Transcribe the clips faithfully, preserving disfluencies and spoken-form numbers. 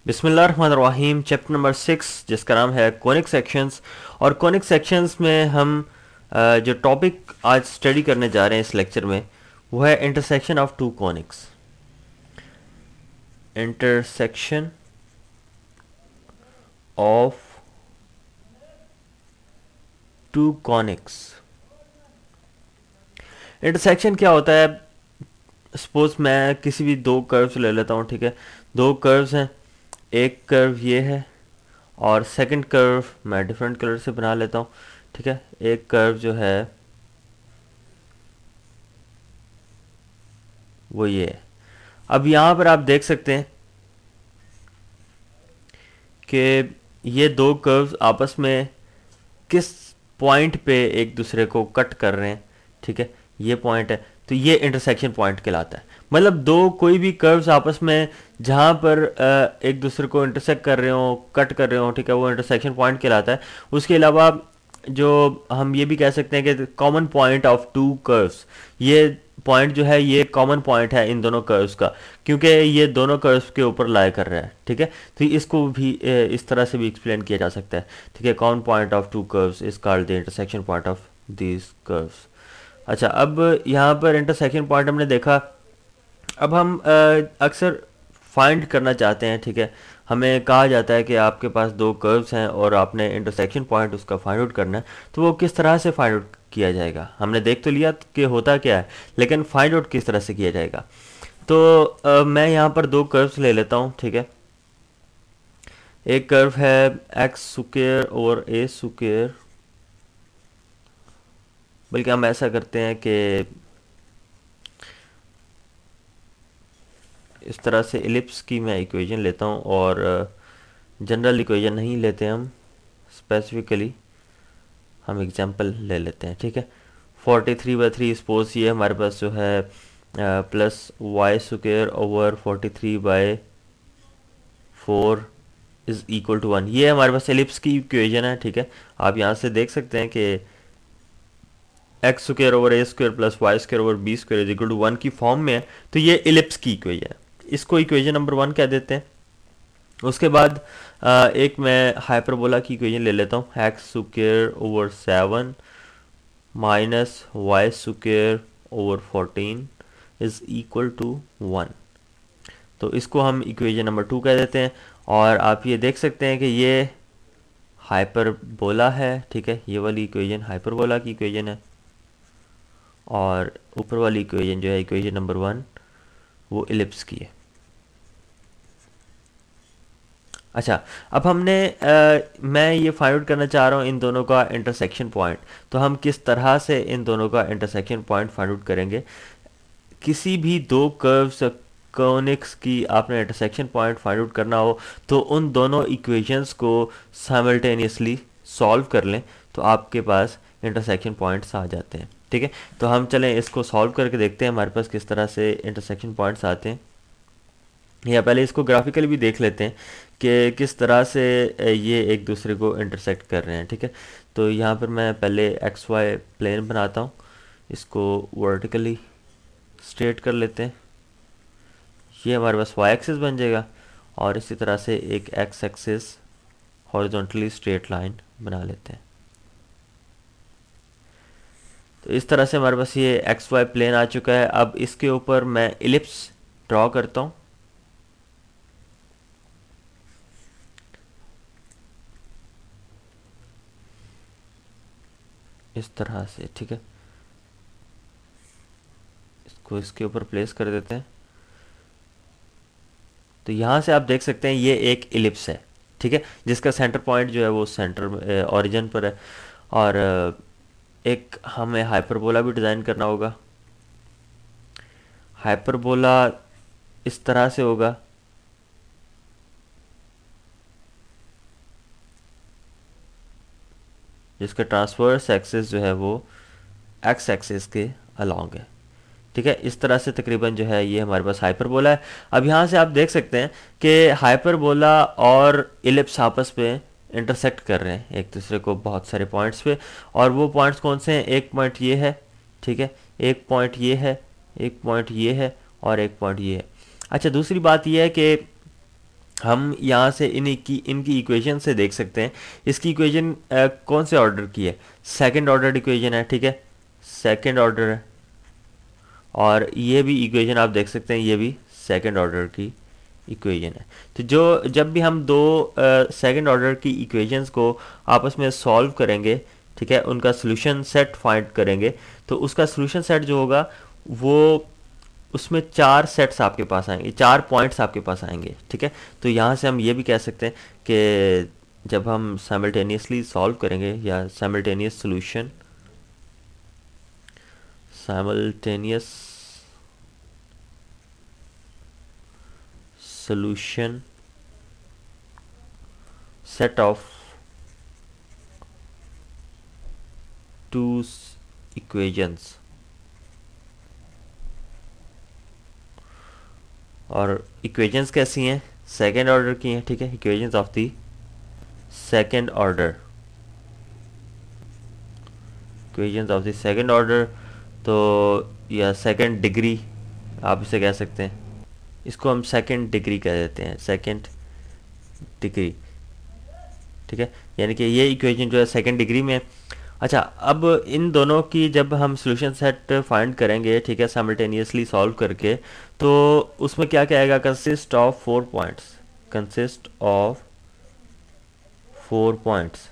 बिस्मिल्लाहिर्रहमानिर्रहीम। Chapter number six जिसका नाम है कोनिक सेक्शंस। और कोनिक सेक्शंस में हम अ, जो टॉपिक आज स्टडी करने जा रहे हैं इस लेक्चर में वो है intersection of two conics. Intersection of two conics. Intersection क्या होता है? सपोज मैं किसी भी दो कर्व्स ले लेता हूँ, ठीक है। दो कर्व्स हैं, एक कर्व ये है और सेकंड कर्व मैं डिफरेंट कलर से बना लेता हूँ, ठीक है। एक कर्व जो है वो ये है। अब यहाँ पर आप देख सकते हैं कि ये दो कर्व्स आपस में किस पॉइंट पे एक दूसरे को कट कर रहे हैं, ठीक है। ये पॉइंट है तो ये इंटरसेक्शन पॉइंट कहलाता है। मतलब दो कोई भी कर्व्स आपस में जहाँ पर अ, एक दूसरे को इंटरसेक्ट कर रहे हो, कट कर रहे हो, ठीक है, वो इंटरसेक्शन पॉइंट कहलाता है। उसके अलावा जो हम ये भी कह सकते हैं कि common point of two curves, ये पॉइंट जो है ये कॉमन पॉइंट है इन दोनों कर्व्स का, क्योंकि ये दोनों कर्व्स के ऊपर लाई कर रहा है, ठीक है। तो इसको भी अ, इस तरह से भी एक्सप्लेन किया जा सकता है, ठीक है। Common point of two curves is called the intersection point of these curves. अच्छा, अब यहाँ पर इंटरसेक्शन पॉइंट हमने देखा। अब हम अ, अक्सर फाइंड करना चाहते हैं, ठीक है। हमें कहा जाता है कि आपके पास दो कर्व्स हैं और आपने इंटरसेक्शन पॉइंट उसका फाइंड आउट करना है, तो वो किस तरह से फाइंड आउट किया जाएगा? हमने देख तो लिया कि होता क्या है, लेकिन फाइंड आउट किस तरह से किया जाएगा? तो अ, मैं यहाँ पर दो कर्व्स ले लेता हूँ, ठीक है। एक कर्व है एक्स स्क्वायर और ए स्क्वायर, बल्कि हम ऐसा करते हैं कि इस तरह से एलिप्स की मैं इक्वेशन लेता हूँ, और जनरल इक्वेशन नहीं लेते हम, स्पेसिफिकली हम एग्जांपल ले लेते हैं, ठीक है। Forty three by three suppose ये हमारे पास जो है plus y square over forty three by four is equal to one. ये हमारे पास एलिप्स की इक्वेशन है, ठीक है। आप यहाँ से देख सकते हैं कि x square over a square plus y square over b square is equal to one की फॉर्म में है, तो ये एलिप्स की इक्वेशन है। इसको इक्वेशन नंबर वन कह देते हैं। उसके बाद आ, एक मैं हाइपरबोला की इक्वेशन ले लेता हूँ, x square over seven minus Y square over fourteen is equal to one. तो इसको हम इक्वेशन नंबर टू कह देते हैं। और आप ये देख सकते हैं कि ये हाइपरबोला है, ठीक है। ये वाली इक्वेशन हाइपरबोला की इक्वेशन है, और ऊपर वाली इक्वेशन जो है इक्वेशन नंबर वन वो इलिप्स की है। अच्छा, अब हमने आ, मैं ये फाइंड आउट करना चाह रहा हूँ इन दोनों का इंटरसेक्शन पॉइंट। तो हम किस तरह से इन दोनों का इंटरसेक्शन पॉइंट फाइंड आउट करेंगे? किसी भी दो कर्व्स कोनिक्स की आपने इंटरसेक्शन पॉइंट फाइंड आउट करना हो तो उन दोनों इक्वेशंस को साइमल्टेनियसली सॉल्व कर लें, तो आपके पास इंटरसेक्शन पॉइंट्स आ जाते हैं, ठीक है। तो हम चलें इसको सॉल्व करके देखते हैं हमारे पास किस तरह से इंटरसेक्शन पॉइंट्स आते हैं, या पहले इसको ग्राफिकली भी देख लेते हैं कि किस तरह से ये एक दूसरे को इंटरसेक्ट कर रहे हैं, ठीक है। तो यहाँ पर मैं पहले एक्स वाई प्लेन बनाता हूँ, इसको वर्टिकली स्ट्रेट कर लेते हैं। ये हमारे पास वाई एक्सिस बन जाएगा, और इसी तरह से एक x axis horizontally straight line बना लेते हैं। तो इस तरह से हमारे पास ये एक्स वाई प्लेन आ चुका है। अब इसके ऊपर मैं इलिप्स ड्रॉ करता हूँ। इस तरह से, ठीक है। इसको इसके ऊपर प्लेस कर देते हैं। तो यहाँ से आप देख सकते हैं ये एक इलिप्स है, ठीक है, जिसका सेंटर पॉइंट जो है वो सेंटर ओरिजिन पर है। और एक हमें हाइपरबोला भी डिज़ाइन करना होगा। हाइपरबोला इस तरह से होगा, जिसका ट्रांसवर्स एक्सिस जो है वो एक्स एक्सिस के अलोंग है, ठीक है। इस तरह से तकरीबन जो है ये हमारे पास हाइपरबोला है। अब यहाँ से आप देख सकते हैं कि हाइपरबोला और इलिप्स आपस में इंटरसेक्ट कर रहे हैं एक दूसरे को बहुत सारे पॉइंट्स पे। और वो पॉइंट्स कौन से हैं? एक पॉइंट ये है, ठीक है, एक पॉइंट ये है, एक पॉइंट ये है, और एक पॉइंट ये है। अच्छा, दूसरी बात ये है कि हम यहाँ से इनकी इनकी इक्वेशन से देख सकते हैं। इसकी इक्वेशन कौन से ऑर्डर की है, सेकंड ऑर्डर इक्वेशन है, ठीक है, सेकंड ऑर्डर है। और ये भी इक्वेशन आप देख सकते हैं, ये भी सेकंड ऑर्डर की इक्वेशन है। तो जो जब भी हम दो सेकंड ऑर्डर की इक्वेशंस को आपस में सॉल्व करेंगे, ठीक है, उनका सोल्यूशन सेट फाइंड करेंगे, तो उसका सोल्यूशन सेट जो होगा वो उसमें चार सेट्स आपके पास आएंगे, चार पॉइंट्स आपके पास आएंगे, ठीक है। तो यहाँ से हम ये भी कह सकते हैं कि जब हम साइमल्टेनियसली सॉल्व करेंगे या simultaneous solution simultaneous solution set of two equations, और इक्वेशंस कैसी हैं, सेकेंड ऑर्डर की हैं, ठीक है, equations of the second order, equations of the second order, तो या सेकेंड डिग्री आप इसे कह सकते हैं, इसको हम सेकेंड डिग्री कह देते हैं, सेकेंड डिग्री, ठीक है, यानी कि ये इक्वेशन जो है सेकेंड डिग्री में। अच्छा, अब इन दोनों की जब हम सॉल्यूशन सेट फाइंड करेंगे, ठीक है, साइमल्टेनियसली सॉल्व करके, तो उसमें क्या क्या आएगा, consist of four points, consist of four points,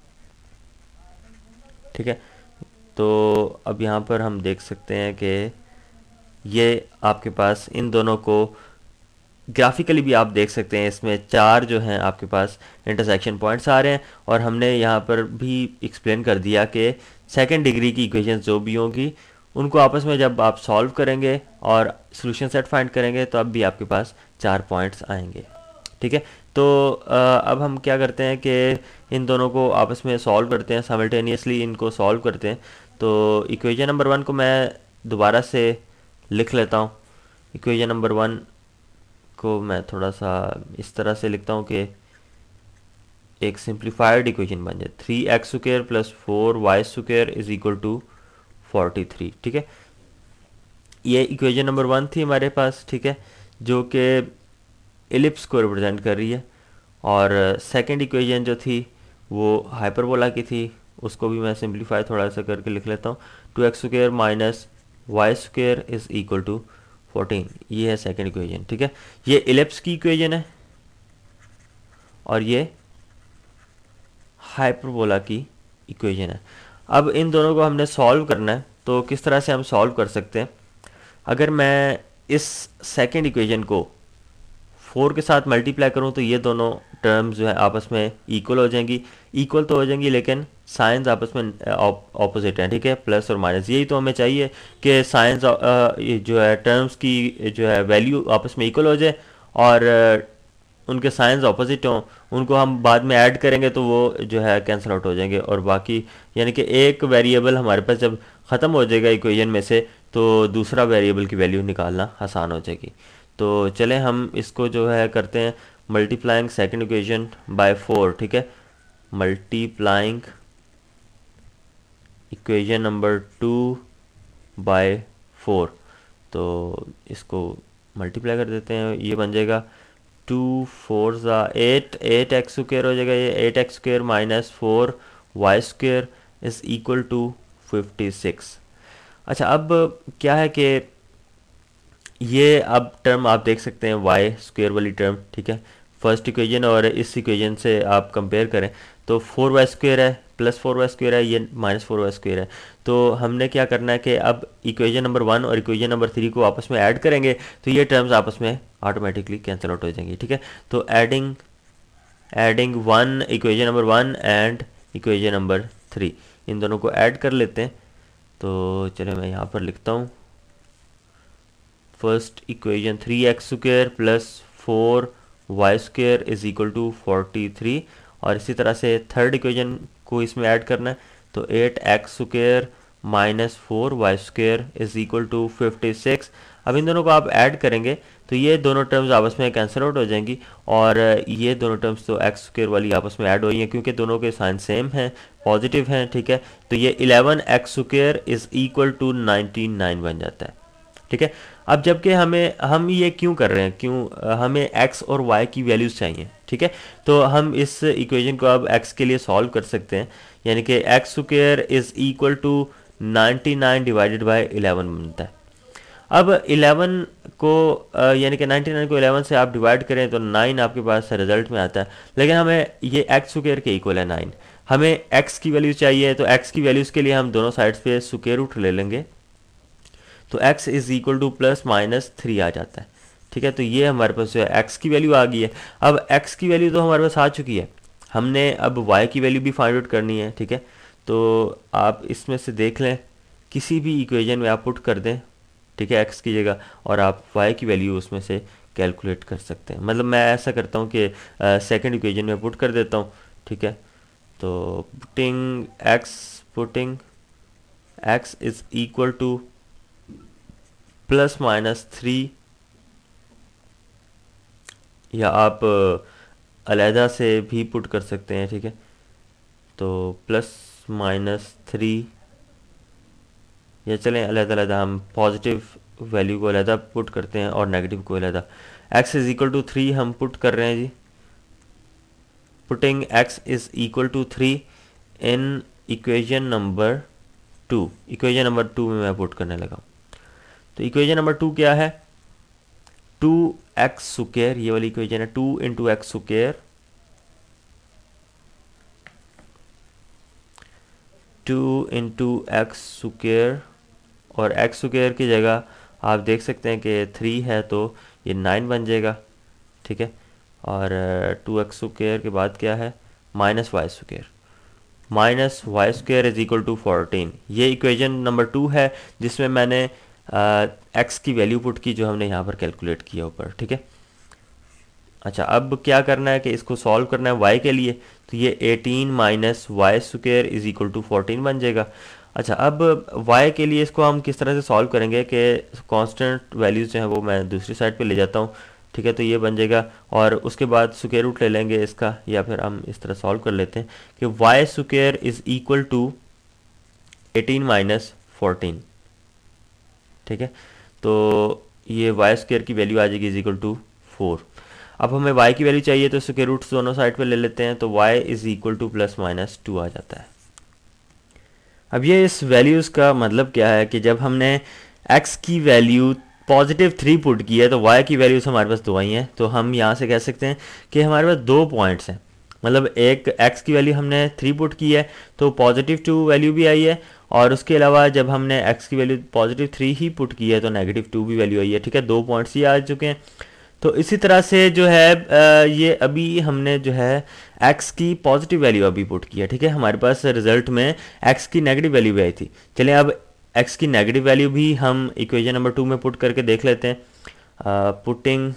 ठीक है। तो अब यहाँ पर हम देख सकते हैं कि ये आपके पास इन दोनों को ग्राफिकली भी आप देख सकते हैं, इसमें चार जो हैं आपके पास इंटरसेक्शन पॉइंट्स आ रहे हैं, और हमने यहाँ पर भी एक्सप्लेन कर दिया कि सेकंड डिग्री की इक्वेशन जो भी होंगी उनको आपस में जब आप सॉल्व करेंगे और सॉल्यूशन सेट फाइंड करेंगे तो अब भी आपके पास चार पॉइंट्स आएंगे, ठीक है। तो अब हम क्या करते हैं कि इन दोनों को आपस में सॉल्व करते हैं, साइमल्टेनियसली इनको सॉल्व करते हैं। तो इक्वेशन नंबर वन को मैं दोबारा से लिख लेता हूँ। इक्वेशन नंबर वन को मैं थोड़ा सा इस तरह से लिखता हूँ कि एक सिंप्लीफाइड इक्वेशन बन जाए, three x square plus four y square is equal to forty three, ठीक है। ये इक्वेशन नंबर वन थी हमारे पास, ठीक है, जो कि एलिप्स को रिप्रेजेंट कर रही है। और सेकंड इक्वेशन जो थी वो हाइपरबोला की थी, उसको भी मैं सिंप्लीफाई थोड़ा सा करके लिख लेता हूँ, two x square minus Y square is equal to fourteen, ये है सेकंड इक्वेशन, ठीक है। ये एलिप्स की इक्वेशन है और ये हाइपरबोला की इक्वेशन है। अब इन दोनों को हमने सॉल्व करना है, तो किस तरह से हम सॉल्व कर सकते हैं, अगर मैं इस सेकंड इक्वेशन को फोर के साथ मल्टीप्लाई करूं तो ये दोनों टर्म्स जो है आपस में इक्वल हो जाएंगी, इक्वल तो हो जाएंगी लेकिन साइंस आपस में ऑपोजिट हैं, ठीक है, प्लस और माइनस। यही तो हमें चाहिए कि साइंस जो है टर्म्स की जो है वैल्यू आपस में इक्वल हो जाए और उनके साइंस ऑपोजिट हों, उनको हम बाद में ऐड करेंगे तो वो जो है कैंसिल आउट हो जाएंगे, और बाकी यानी कि एक वेरिएबल हमारे पास जब ख़त्म हो जाएगा इक्वेशन में से तो दूसरा वेरिएबल की वैल्यू निकालना आसान हो जाएगी। तो चलें हम इसको जो है करते हैं, multiplying second equation by four, ठीक है, multiplying equation number two by four. तो इसको मल्टीप्लाई कर देते हैं, ये बन जाएगा टू फोर ज़ा एट, एट एक्स स्क्वायर हो जाएगा, ये eight x square minus four y square is equal to fifty six. अच्छा, अब क्या है कि ये अब टर्म आप देख सकते हैं वाई स्क्वायर वाली टर्म, ठीक है, फर्स्ट इक्वेशन और इस इक्वेशन से आप कंपेयर करें तो फोर वाई स्क्वायर है प्लस फोर वाई स्क्वायर है, ये माइनस फोर वाई स्क्वायर है। तो हमने क्या करना है कि अब इक्वेशन नंबर वन और इक्वेशन नंबर थ्री को आपस में ऐड करेंगे तो ये टर्म्स आपस में ऑटोमेटिकली कैंसिल आउट हो जाएंगी, ठीक है। तो adding adding one equation number one and equation number three, इन दोनों को ऐड कर लेते हैं। तो चलिए मैं यहाँ पर लिखता हूँ, first equation three x square plus four y square is equal to forty three, और इसी तरह से थर्ड इक्वेशन को इसमें ऐड करना है, तो eight x square minus four y square is equal to fifty six. अब इन दोनों को आप ऐड करेंगे तो ये दोनों टर्म्स आपस में कैंसिल आउट हो जाएंगी, और ये दोनों टर्म्स तो एक्स स्क्वायर वाली आपस में ऐड हो रही हैं क्योंकि दोनों के साइन सेम हैं, पॉजिटिव हैं, ठीक है। तो ये eleven x square is equal to ninety nine बन जाता है, ठीक है। अब जबकि हमें हम ये क्यों कर रहे हैं, क्यों हमें x और y की वैल्यूज़ चाहिए, ठीक है। तो हम इस इक्वेशन को अब x के लिए सॉल्व कर सकते हैं, यानी कि x square is equal to ninety nine divided by eleven बनता है। अब इलेवन को यानी कि नाइन्टी नाइन को इलेवन से आप डिवाइड करें तो नाइन आपके पास रिजल्ट में आता है, लेकिन हमें ये एक्स स्क्वायर के इक्वल है नाइन, हमें x की वैल्यू चाहिए। तो x की वैल्यूज़ के लिए हम दोनों साइड्स पे स्क्वायर रूट ले लेंगे, तो x is equal to plus minus three आ जाता है, ठीक है। तो ये हमारे पास जो है x की वैल्यू आ गई है। अब x की वैल्यू तो हमारे पास आ चुकी है, हमने अब y की वैल्यू भी फाइंड आउट करनी है, ठीक है। तो आप इसमें से देख लें, किसी भी इक्वेशन में आप पुट कर दें, ठीक है, x की जगह, और आप y की वैल्यू उसमें से कैलकुलेट कर सकते हैं। मतलब मैं ऐसा करता हूँ कि सेकंड इक्वेशन में पुट कर देता हूँ, ठीक है। तो putting x putting x is equal to plus minus three, या आप अलहदा से भी पुट कर सकते हैं, ठीक है। तो प्लस माइनस थ्री, या चलें अलहदा अलहदा हम पॉजिटिव वैल्यू को अलहदा पुट करते हैं और नेगेटिव को अलहदा। x is equal to three हम पुट कर रहे हैं जी, putting x is equal to three in equation number two. Equation number two में मैं पुट करने लगा हूँ। तो इक्वेशन नंबर टू क्या है, टू एक्स स्क्वायर, ये वाली इक्वेशन है, two into x square, two into x square, और एक्स स्क्वायर की जगह आप देख सकते हैं कि थ्री है तो ये नाइन बन जाएगा, ठीक है। और टू एक्स स्क्वायर के बाद क्या है, minus Y square, minus Y square is equal to fourteen. ये इक्वेशन नंबर टू है जिसमें मैंने एक्स uh, की वैल्यू पुट की जो हमने यहाँ पर कैलकुलेट किया ऊपर, ठीक है। अच्छा, अब क्या करना है कि इसको सॉल्व करना है y के लिए, तो ये eighteen minus Y square is equal to fourteen बन जाएगा। अच्छा, अब y के लिए इसको हम किस तरह से सॉल्व करेंगे कि कांस्टेंट वैल्यूज जो हैं वो मैं दूसरी साइड पे ले जाता हूँ, ठीक है। तो ये बन जाएगा, और उसके बाद स्क्वायर रूट ले लेंगे इसका, या फिर हम इस तरह सॉल्व कर लेते हैं कि y square is equal to eighteen minus fourteen, ठीक है। तो ये वाई स्क्वायर की वैल्यू आ जाएगी इज इक्वल टू फोर। अब हमें y की वैल्यू चाहिए तो स्क्वायर रूट्स दोनों साइड पे ले लेते हैं, तो y is equal to plus minus two आ जाता है। अब ये इस वैल्यूज़ का मतलब क्या है कि जब हमने x की वैल्यू पॉजिटिव थ्री पुट की है तो y की वैल्यूज़ हमारे पास दो आई हैं। तो हम यहाँ से कह सकते हैं कि हमारे पास दो पॉइंट्स हैं, मतलब एक x की वैल्यू हमने थ्री पुट की है तो पॉजिटिव टू वैल्यू भी आई है, और उसके अलावा जब हमने x की वैल्यू पॉजिटिव थ्री ही पुट की है तो नेगेटिव टू भी वैल्यू आई है, ठीक है। दो पॉइंट्स ही आ चुके हैं। तो इसी तरह से जो है ये अभी हमने जो है x की पॉजिटिव वैल्यू अभी पुट की है, ठीक है। हमारे पास रिजल्ट में x की नेगेटिव वैल्यू भी आई थी। चलिए अब x की नेगेटिव वैल्यू भी हम इक्वेशन नंबर टू में पुट करके देख लेते हैं। Putting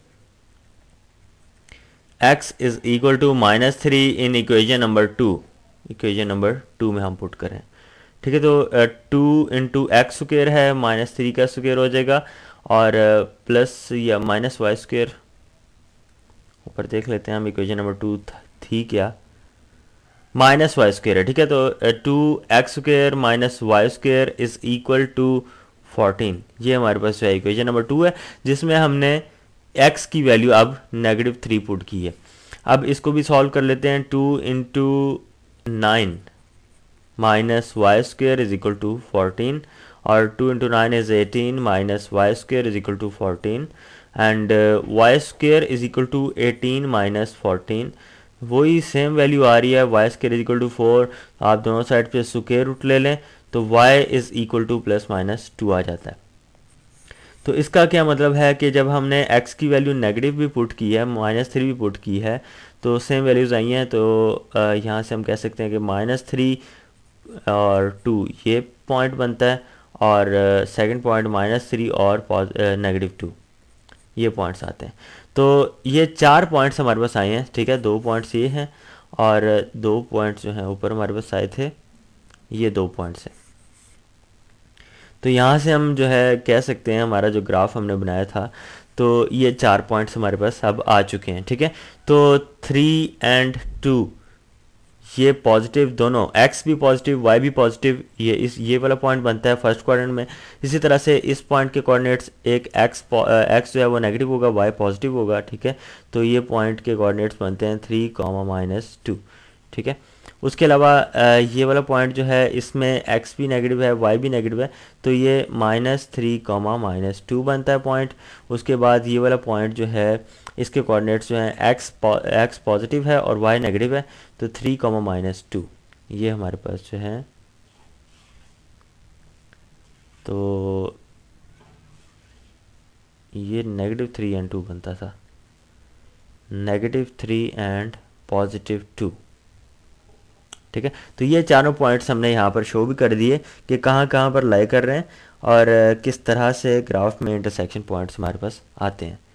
x is equal to minus three in equation number two, equation number two में हम पुट करें, ठीक है। तो टू इंटू एक्स स्क्वायर है, माइनस थ्री का स्क्वायर हो जाएगा, और प्लस या माइनस वाई स्क्वायर, ऊपर देख लेते हैं हम इक्वेशन नंबर टू थी क्या, माइनस वाई स्क्वायर है, ठीक है। तो two x square minus Y square is equal to fourteen. ये हमारे पास जो है इक्वेशन नंबर टू है जिसमें हमने x की वैल्यू अब नेगेटिव थ्री पुट की है। अब इसको भी सॉल्व कर लेते हैं, two into nine minus Y square is equal to fourteen, और two into nine is eighteen minus Y square is equal to fourteen, and Y square is equal to eighteen minus fourteen. वही same value आ रही है, Y square is equal to four, आप दोनों side पे square root ले लें तो y is equal to plus minus two आ जाता है। तो इसका क्या मतलब है कि जब हमने x की वैल्यू नेगेटिव भी पुट की है, माइनस थ्री भी पुट की है, तो सेम वैल्यूज़ आई हैं। तो यहाँ से हम कह सकते हैं कि माइनस थ्री और टू ये पॉइंट बनता है, और सेकंड पॉइंट माइनस थ्री और नेगेटिव टू ये पॉइंट्स आते हैं। तो ये चार पॉइंट्स हमारे पास आए हैं, ठीक है। दो पॉइंट्स ये हैं और दो पॉइंट्स जो हैं ऊपर हमारे पास आए थे, ये दो पॉइंट्स हैं। तो यहाँ से हम जो है कह सकते हैं हमारा जो ग्राफ हमने बनाया था, तो ये चार पॉइंट्स हमारे पास अब आ चुके हैं, ठीक है। तो थ्री एंड टू ये पॉजिटिव दोनों, x भी पॉजिटिव y भी पॉजिटिव, ये इस ये वाला पॉइंट बनता है फर्स्ट क्वाड्रेंट में। इसी तरह से इस पॉइंट के कोऑर्डिनेट्स, एक x x जो है वो नेगेटिव होगा, y पॉजिटिव होगा, ठीक है। तो ये पॉइंट के कोऑर्डिनेट्स बनते हैं थ्री कॉमा माइनस टू, ठीक है। उसके अलावा ये वाला पॉइंट जो है इसमें x भी नेगेटिव है, y भी नेगेटिव है, तो ये minus three comma minus two बनता है पॉइंट। उसके बाद ये वाला पॉइंट जो है इसके कोऑर्डिनेट्स जो हैं x x पॉजिटिव है और y नेगेटिव है, तो थ्री कॉमा माइनस टू, ये हमारे पास जो है, तो ये नेगेटिव थ्री एंड टू बनता था, negative three and positive two, ठीक है। तो ये चारों पॉइंट्स हमने यहाँ पर शो भी कर दिए कि कहाँ कहाँ पर लाई कर रहे हैं और किस तरह से ग्राफ में इंटरसेक्शन पॉइंट्स हमारे पास आते हैं।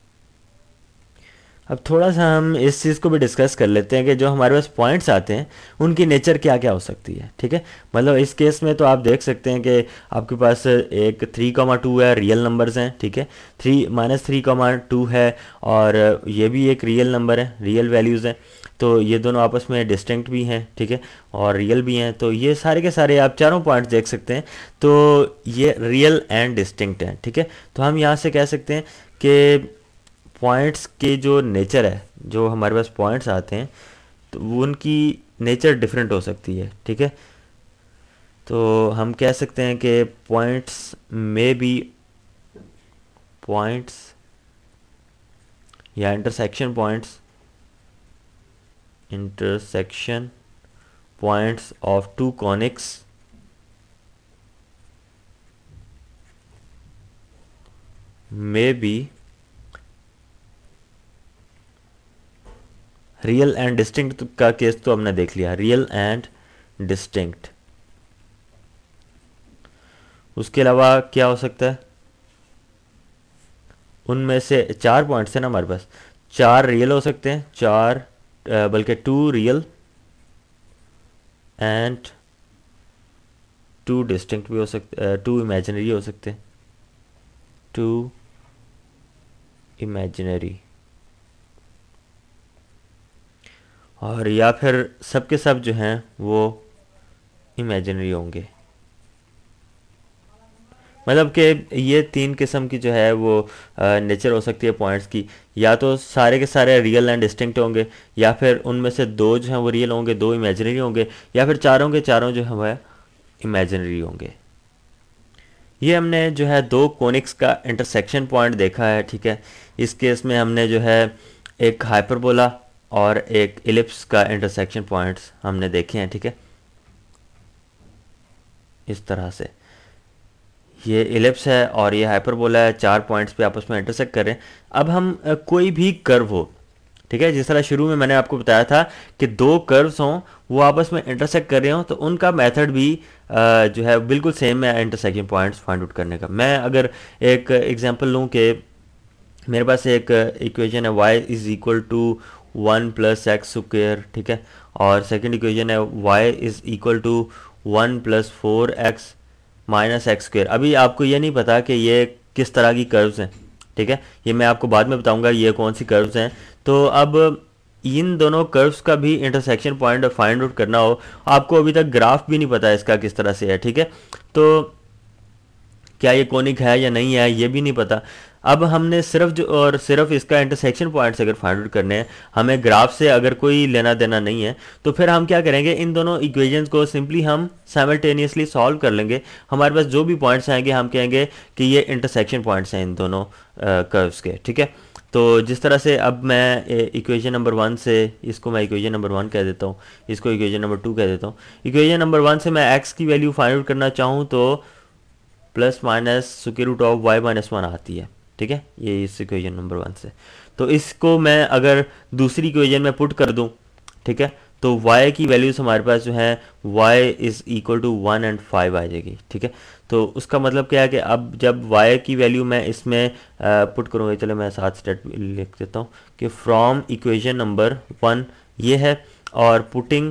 अब थोड़ा सा हम इस चीज़ को भी डिस्कस कर लेते हैं कि जो हमारे पास पॉइंट्स आते हैं उनकी नेचर क्या क्या हो सकती है, ठीक है। मतलब इस केस में तो आप देख सकते हैं कि आपके पास एक थ्री कॉमा टू है, रियल नंबर्स हैं, ठीक है। Three minus three comma two है और ये भी एक रियल नंबर है, रियल वैल्यूज़ हैं, तो ये दोनों आपस में डिस्टिंक्ट भी हैं, ठीक है, और रियल भी हैं। तो ये सारे के सारे आप चारों पॉइंट्स देख सकते हैं, तो ये रियल एंड डिस्टिंक्ट हैं, ठीक है। तो हम यहाँ से कह सकते हैं कि पॉइंट्स के जो नेचर है, जो हमारे पास पॉइंट्स आते हैं तो वो उनकी नेचर डिफरेंट हो सकती है, ठीक है। तो हम कह सकते हैं कि पॉइंट्स में भी पॉइंट्स या intersection points intersection points of two conics में भी रियल एंड डिस्टिंक्ट का केस तो हमने देख लिया, रियल एंड डिस्टिंक्ट। उसके अलावा क्या हो सकता है, उनमें से चार पॉइंट्स हैं ना हमारे पास, चार रियल हो सकते हैं, चार बल्कि two real and two distinct भी हो सकते, टू इमेजिनरी हो सकते हैं, टू इमेजिनरी, और या फिर सब के सब जो हैं वो इमेजिनरी होंगे। मतलब कि ये तीन किस्म की जो है वो नेचर हो सकती है पॉइंट्स की, या तो सारे के सारे रियल एंड डिस्टिंक्ट होंगे, या फिर उनमें से दो जो हैं वो रियल होंगे, दो इमेजिनरी होंगे, या फिर चारों के चारों जो है वह इमेजिनरी होंगे। ये हमने जो है दो कोनिक्स का इंटरसेक्शन पॉइंट देखा है, ठीक है। इस केस में हमने जो है एक हाइपरबोला और एक इलिप्स का इंटरसेक्शन पॉइंट्स हमने देखे हैं, ठीक है। इस तरह से ये इलिप्स है और ये हाइपरबोला है, चार पॉइंट्स पे आपस में इंटरसेक्ट कर रहे हैं। अब हम कोई भी कर्व हो, ठीक है, जिस तरह शुरू में मैंने आपको बताया था कि दो कर्व्स हों वो आपस में इंटरसेक्ट कर रहे हों, तो उनका मेथड भी जो है बिल्कुल सेम है इंटरसेक्शन पॉइंट्स फाइंड आउट करने का। मैं अगर एक एग्जांपल लूँ कि मेरे पास एक इक्वेशन है y is equal to one plus X square, ठीक है, और सेकंड इक्वेशन है y is equal to one plus four X minus X square. अभी आपको ये नहीं पता कि ये किस तरह की कर्व्स हैं, ठीक है, ये मैं आपको बाद में बताऊंगा ये कौन सी कर्व्स हैं। तो अब इन दोनों कर्व्स का भी इंटरसेक्शन पॉइंट फाइंड आउट करना हो, आपको अभी तक ग्राफ भी नहीं पता इसका किस तरह से है, ठीक है, तो क्या ये कोनिक है या नहीं है ये भी नहीं पता। अब हमने सिर्फ जो और सिर्फ इसका इंटरसेक्शन पॉइंट्स अगर फाइंड आउट करने हैं, हमें ग्राफ से अगर कोई लेना देना नहीं है, तो फिर हम क्या करेंगे, इन दोनों इक्वेशंस को सिंपली हम साइमल्टेनियसली सॉल्व कर लेंगे। हमारे पास जो भी पॉइंट्स आएंगे हम कहेंगे कि ये इंटरसेक्शन पॉइंट्स हैं इन दोनों कर्व्स के, ठीक है। तो जिस तरह से अब मैं इक्वेशन नंबर वन से, इसको मैं इक्वेशन नंबर वन कह देता हूँ, इसको इक्वेशन नंबर टू कह देता हूँ। इक्वेशन नंबर वन से मैं एक्स की वैल्यू फाइंड आउट करना चाहूँ तो plus minus square root of Y minus one आती है, ठीक है, ये इस इक्वेशन नंबर वन से। तो इसको मैं अगर दूसरी इक्वेशन में पुट कर दूं, ठीक है, तो y की वैल्यूज हमारे पास जो है y is equal to one and five आ जाएगी, ठीक है। तो उसका मतलब क्या है कि अब जब y की वैल्यू मैं इसमें पुट करूँगा, चलो मैं साथ स्टेट लिख देता हूँ कि फ्रॉम इक्वेशन नंबर वन ये है, और putting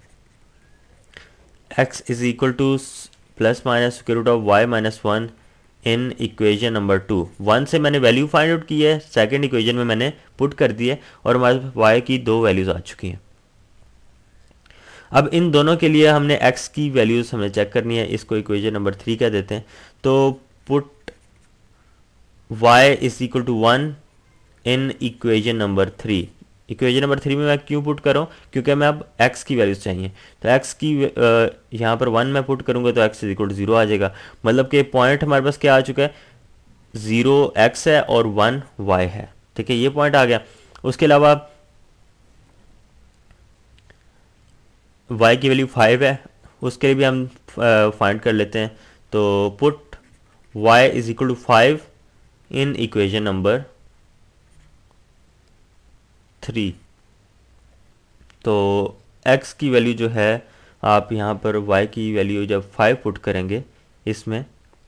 x is equal to plus minus square root of Y minus one in equation number two. One से मैंने वैल्यू फाइंड आउट की है, सेकंड इक्वेशन में मैंने पुट कर दी है और हमारे पास y की दो वैल्यूज आ चुकी हैं। अब इन दोनों के लिए हमने x की वैल्यूज हमें चेक करनी है, इसको इक्वेशन नंबर थ्री कह देते हैं। तो put y is equal to one in equation number three. Equation number three में मैं क्यों पुट कर रहा हूँ, क्योंकि मैं अब x की वैल्यूज चाहिए। तो x की यहाँ पर वन मैं पुट करूँगा तो x is equal to zero आ जाएगा। मतलब कि पॉइंट हमारे पास क्या आ चुका है, जीरो x है और वन y है। ठीक है, ये पॉइंट आ गया। उसके अलावा y की वैल्यू फाइव है, उसके लिए भी हम फाइंड कर लेते हैं। तो put y is equal to five in equation number three. तो x की वैल्यू जो है, आप यहाँ पर y की वैल्यू जब फाइव पुट करेंगे इसमें,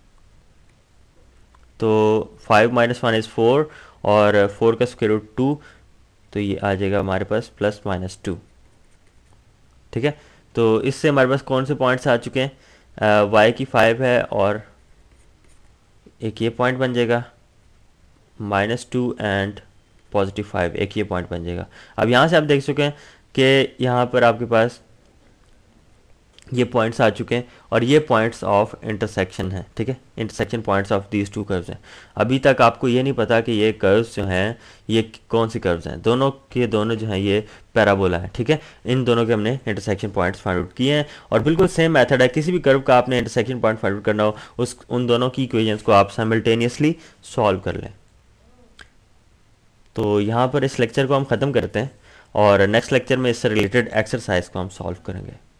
तो five minus one is four और फोर का स्क्वायर रूट टू, तो ये आ जाएगा हमारे पास प्लस माइनस टू। ठीक है, तो इससे हमारे पास कौन से पॉइंट्स आ चुके हैं, वाई की फाइव है और एक ये पॉइंट बन जाएगा minus two and positive five, एक ये पॉइंट बन जाएगा। अब यहाँ से आप देख चुके हैं कि यहाँ पर आपके पास ये पॉइंट्स आ चुके हैं और ये पॉइंट्स ऑफ इंटरसेक्शन है। ठीक है, intersection points of these two curves हैं। अभी तक आपको ये नहीं पता कि ये कर्व्स जो हैं ये कौन सी कर्व्स हैं, दोनों के दोनों जो हैं ये पैराबोला है। ठीक है, इन दोनों के हमने इंटरसेक्शन पॉइंट्स फाइंड आउट किए हैं और बिल्कुल सेम मेथड है, किसी भी कर्व का आपने इंटरसेक्शन पॉइंट फाइंड आउट करना हो, उस उन दोनों की इक्वेशंस को आप साइमल्टेनियसली सॉल्व कर लें। तो यहाँ पर इस लेक्चर को हम ख़त्म करते हैं और नेक्स्ट लेक्चर में इससे रिलेटेड एक्सरसाइज को हम सॉल्व करेंगे।